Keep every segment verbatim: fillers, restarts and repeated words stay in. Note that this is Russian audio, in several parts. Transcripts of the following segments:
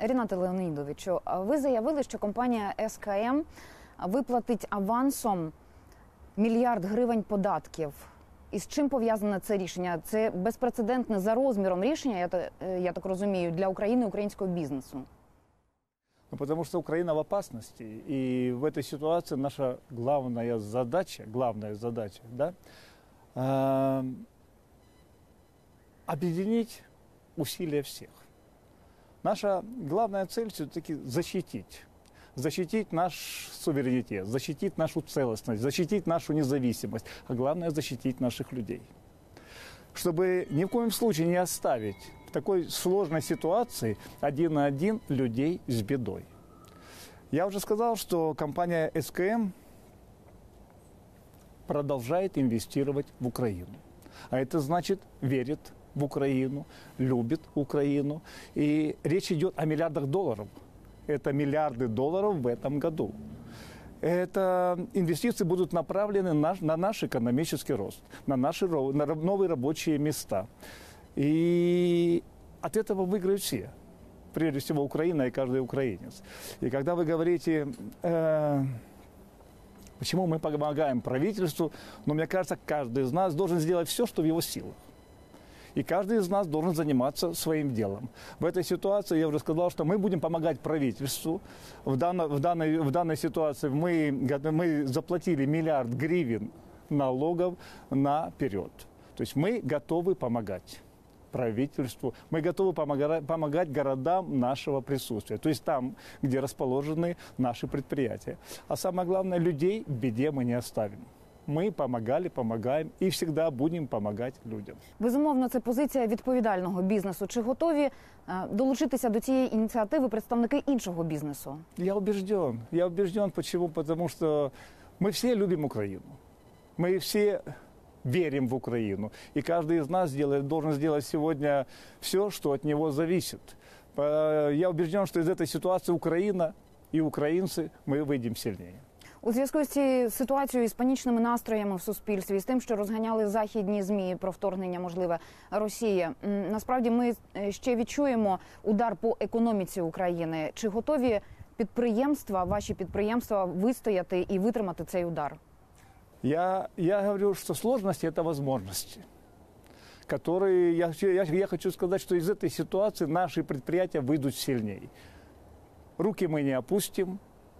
Рінате Леонідовичу, ви заявили, що компанія ес ка ем виплатить авансом мільярд гривень податків. І з чим пов'язане це рішення? Це безпрецедентне за розміром рішення, я так, я так розумію, для України и украинского бизнеса. Ну, потому что Украина в опасности. И в этой ситуации наша главная задача, главная задача, да, э, объединить усилия всех. Наша главная цель все-таки защитить. Защитить наш суверенитет, защитить нашу целостность, защитить нашу независимость, а главное защитить наших людей. Чтобы ни в коем случае не оставить в такой сложной ситуации один на один людей с бедой. Я уже сказал, что компания эс ка эм продолжает инвестировать в Украину. А это значит, верит в Украину, любит Украину. И речь идет о миллиардах долларов. Это миллиарды долларов в этом году. Это инвестиции будут направлены на, на наш экономический рост, на наши на новые рабочие места. И от этого выиграют все. Прежде всего Украина и каждый украинец. И когда вы говорите, э, почему мы помогаем правительству, но мне кажется, каждый из нас должен сделать все, что в его силах. И каждый из нас должен заниматься своим делом. В этой ситуации я уже сказал, что мы будем помогать правительству. В данной, в данной, в данной ситуации мы, мы заплатили миллиард гривен налогов наперед. То есть мы готовы помогать правительству, мы готовы помогать, помогать городам нашего присутствия. То есть там, где расположены наши предприятия. А самое главное, людей в беде мы не оставим. Ми помагали, помагаємо і завжди будемо допомагати людям. Безумовно, це позиція відповідального бізнесу. Чи готові долучитися до цієї ініціативи представники іншого бізнесу? Я убежден. Я убежден. Почему? Потому что мы все любим Украину. Мы все верим в Украину. И каждый из нас делает, должен сделать сегодня все, что от него зависит. Я убежден, что из этой ситуации Украина и украинцы мы выйдем сильнее. У зв'язку з цією ситуацією, з панічними настроями в суспільстві, з тим, що розганяли західні ЗМІ про вторгнення, можливе, Росії, насправді ми ще відчуємо удар по економіці України. Чи готові підприємства, ваші підприємства вистояти і витримати цей удар? Я, я говорю, что сложности – это возможности, которые, я, я, я хочу сказать, что из этой ситуации наши предприятия выйдут сильнее. Руки мы не опустим.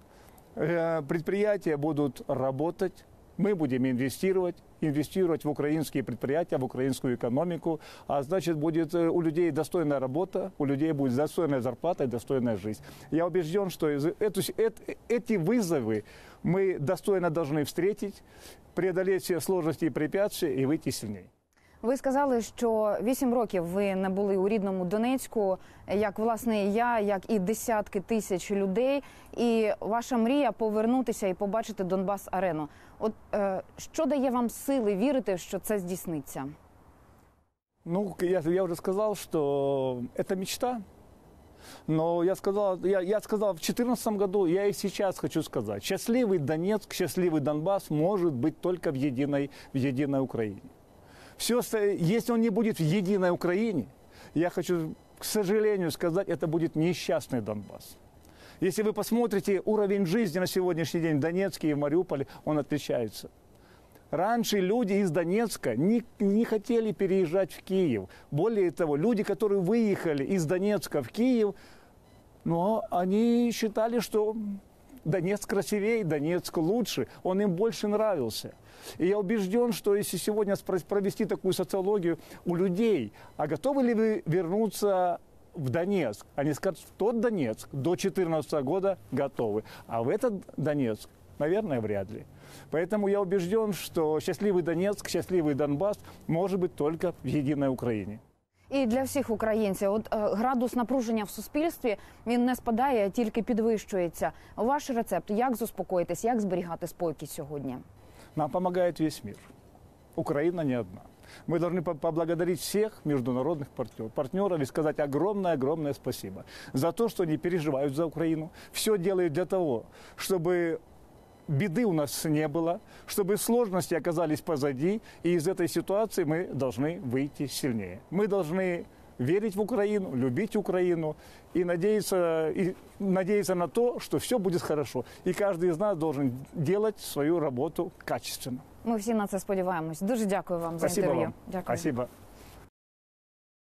Предприятия будут работать, мы будем инвестировать, инвестировать в украинские предприятия, в украинскую экономику, а значит, будет у людей достойная работа, у людей будет достойная зарплата и достойная жизнь. Я убежден, что эту, эти вызовы мы достойно должны встретить, преодолеть все сложности и препятствия и выйти сильнее. Ви сказали, що вісім років ви не були у рідному Донецьку, як, власне, я, як і десятки тисяч людей, і ваша мрія повернутися і побачити Донбас-арену. От е, що дає вам сили вірити, що це здійсниться? Ну, я, я уже сказал, что это мечта. Но я сказал, я, я сказал в две тысячи четырнадцатом году, я и сейчас хочу сказать, счастливый Донецк, счастливый Донбасс может быть только в единой, в единой Украине. Все, если он не будет в единой Украине, я хочу, к сожалению, сказать, это будет несчастный Донбасс. Если вы посмотрите уровень жизни на сегодняшний день в Донецке и в Мариуполе, он отличается. Раньше люди из Донецка не, не хотели переезжать в Киев. Более того, люди, которые выехали из Донецка в Киев, ну, они считали, что Донецк красивее, Донецк лучше, он им больше нравился. И я убежден, что если сегодня провести такую социологию у людей, а готовы ли вы вернуться в Донецк? Они скажут, в тот Донецк до две тысячи четырнадцатого года готовы, а в этот Донецк, наверное, вряд ли. Поэтому я убежден, что счастливый Донецк, счастливый Донбасс может быть только в единой Украине. І для всіх українців, от е, градус напруження в суспільстві, він не спадає, а тільки підвищується. Ваш рецепт, як заспокоїтись, як зберігати спокій сьогодні? Нам помогает весь мир. Украина не одна. Мы должны поблагодарить всех международных партнеров, партнеров и сказать огромное-огромное спасибо за то, что они переживают за Украину, все делают для того, чтобы беды у нас не было, чтобы сложности оказались позади, и из этой ситуации мы должны выйти сильнее. Мы должны верить в Украину, любить Украину и надеяться, и надеяться на то, что все будет хорошо. И каждый из нас должен делать свою работу качественно. Ми всі на це сподіваємось. Дуже дякую вам за Спасибо інтерв'ю. вам. Дякую. Спасибо.